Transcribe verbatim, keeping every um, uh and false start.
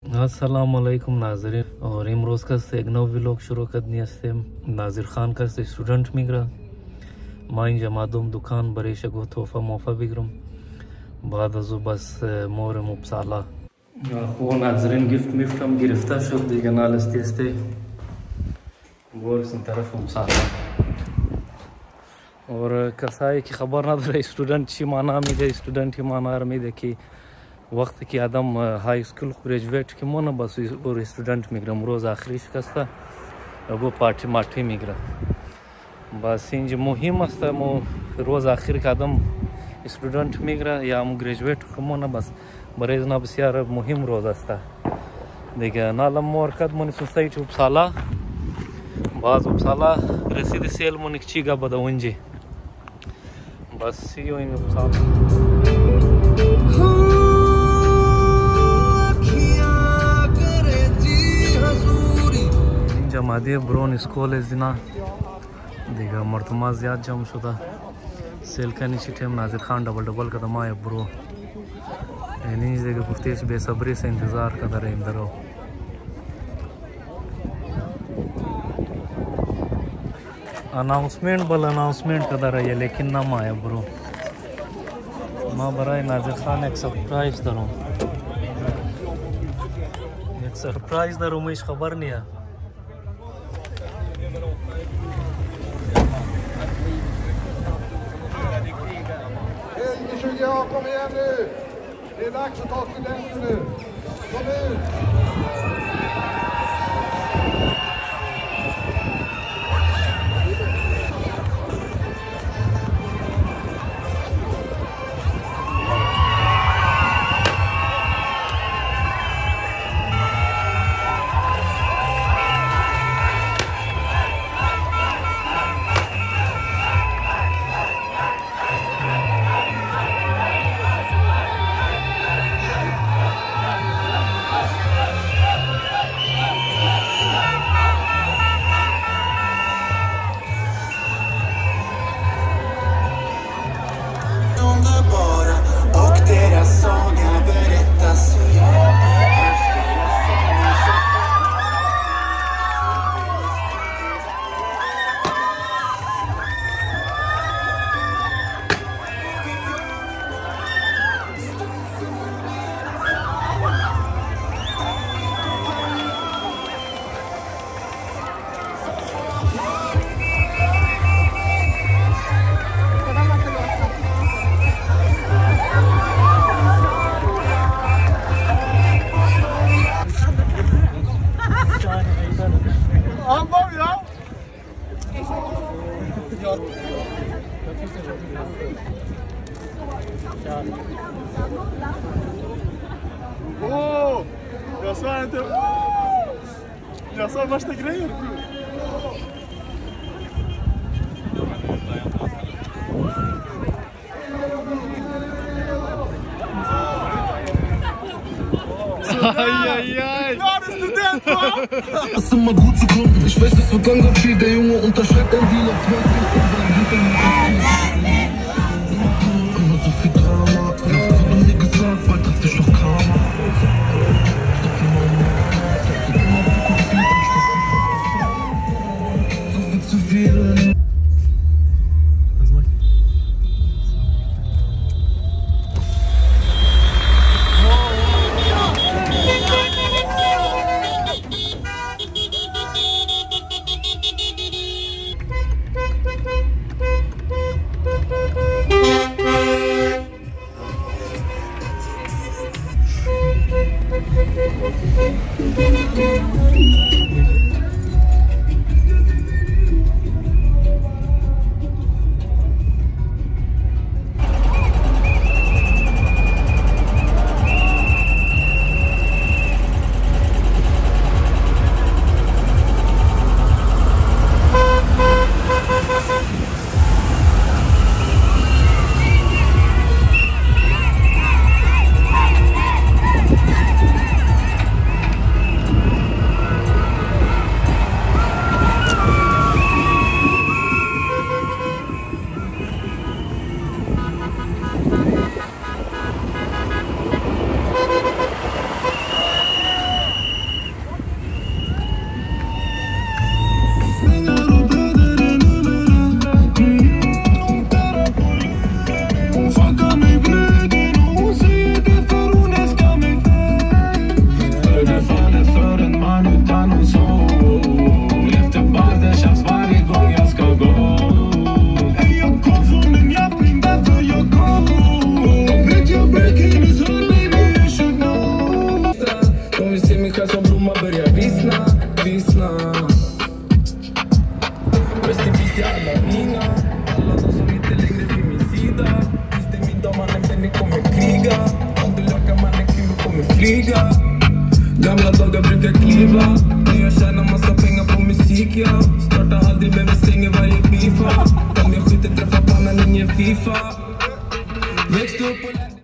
अस्सलाम वालेकुम नाज़रीन, और इमरोज़ का से एक नव व्लॉग शुरू करनी है। नाजिर खान का से स्टूडेंट मिग्रा माइन जमादुम दुकान बरेश गो तोहफा मोफा बिग्रम बाद अजू बस मोर मुबसाला वो नाजरीन गिफ्ट मिफ्ट हम गिरफ्तार शुभ दी गनाल अस्ते अस्ते बोर सन तरफ मुबसाला और कसाई की खबर ना दे स्टूडेंट ची माना मी दे स्टूडेंट ही माना रमी देखी वक्त की आदम हाई स्कूल ग्रेजुएट की मोना बस और स्टूडेंट मिग्रा रोज़ आखिरी शिकस्ता वो पार्टी माठी मिग्रा बस इंज मुहिम अस्ता मो रोज़ आखिर का आदम स्टूडेंट मिग्रा या मो ग्रेजुएट मोना बस बरेज ना बस यार मुहिम रोज़ अस्ता देखा नालम मोर कद मोनी सोसाइटी उपसाला बाज उपसाला रसीद सेल मोनिक चीगा बदवंजे बस यो इन उपसाला जमादिया ब्रोन स्कूल है जिना देखा मरतमा ज़्यादा जम शुदा सेल का नीचे टेम नाजिर खान डबल डबल कदम आया ब्रो नहीं देखा पुरतेश बेसब्री से इंतज़ार का दर इंदरो अनाउंसमेंट बल अनाउंसमेंट का दर है लेकिन ना आया ब्रो माँ बराए नाजिर खान एक सरप्राइज दरो एक सरप्राइज दरो मुझे खबर नहीं है Ja, kom igen nu! Det är dags att ta studenten nu! Kom ut! Åh! Jag sa inte... Jag sa värsta grejer. Ai, ai, ai! Klare Student, va? Das ist immer gut zu kommen. Ich weiß, es wird langsam viel. Der Junge unterschreibt ein Deal auf immer so viel Drama. Das wurde mir gesagt, bald trifft dich doch Karma. So viel zu viel. flyga. Gamla dagar brukar kliva. Men jag tjänar massa pengar på musik, ja. Startar aldrig men vi stänger varje FIFA. Om jag skjuter träffar pannan, ingen FIFA. Växte upp på